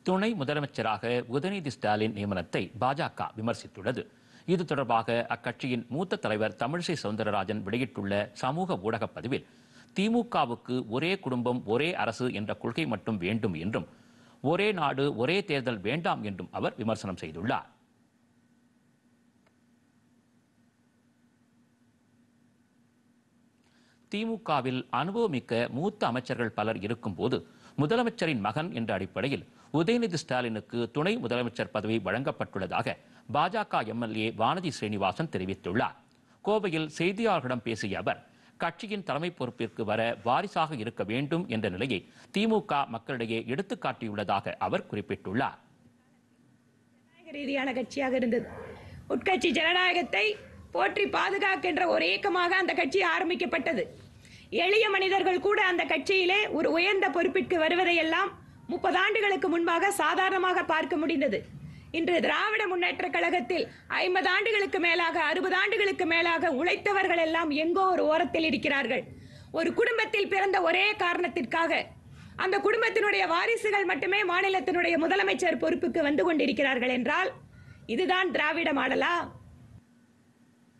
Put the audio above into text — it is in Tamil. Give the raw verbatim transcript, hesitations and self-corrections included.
துணை முதலமைச்சராக உதயநிதி ஸ்டாலின் நியமனத்தை பாஜக விமர்சித்துள்ளது. இது தொடர்பாக அக்கட்சியின் மூத்த தலைவர் தமிழிசை சவுந்தரராஜன் வெளியிட்டுள்ள சமூக ஊடக பதிவில், திமுகவுக்கு ஒரே குடும்பம் ஒரே அரசு என்ற கொள்கை மட்டும் வேண்டும் என்றும், ஒரே நாடு ஒரே தேர்தல் வேண்டாம் என்றும் அவர் விமர்சனம் செய்துள்ளார். திமுகவில் அனுபவமிக்க மூத்த அமைச்சர்கள் பலர் இருக்கும்போது முதலமைச்சரின் மகன் என்ற அடிப்படையில் உதயநிதி ஸ்டாலினுக்கு துணை முதலமைச்சர் பதவி வழங்கப்பட்டுள்ளதாக பாஜக எம்எல்ஏ வானதி ஸ்ரீனிவாசன் தெரிவித்துள்ளார். கோவையில் செய்தியாளர்களிடம் பேசிய அவர், கட்சியின் தலைமை பொறுப்பிற்கு வர வாரிசாக இருக்க வேண்டும் என்ற நிலையை திமுக மக்களிடையே எடுத்துக்காட்டியுள்ளதாக அவர் குறிப்பிட்டுள்ளார். ரீதியான கட்சியாக இருந்தது. உட்கட்சி ஜனநாயகத்தை போற்றி பாதுகாக்கின்ற ஒரு இயக்கமாக அந்த கட்சி ஆரம்பிக்கப்பட்டது. எளிய மனிதர்கள் கூட அந்த கட்சியிலே ஒரு உயர்ந்த பொறுப்பிற்கு வருவதையெல்லாம் முப்பது ஆண்டுகளுக்கு முன்பாக சாதாரணமாக பார்க்க முடிந்தது. இன்று திராவிட முன்னேற்ற கழகத்தில் ஐம்பது ஆண்டுகளுக்கு மேலாக அறுபது ஆண்டுகளுக்கு மேலாக உழைத்தவர்கள் எல்லாம் எங்கோ ஒரு ஓரத்தில் இருக்கிறார்கள். ஒரு குடும்பத்தில் பிறந்த ஒரே காரணத்திற்காக அந்த குடும்பத்தினுடைய வாரிசுகள் மட்டுமே மாநிலத்தினுடைய முதலமைச்சர் பொறுப்புக்கு வந்து கொண்டிருக்கிறார்கள் என்றால் இதுதான் திராவிட மாடலா?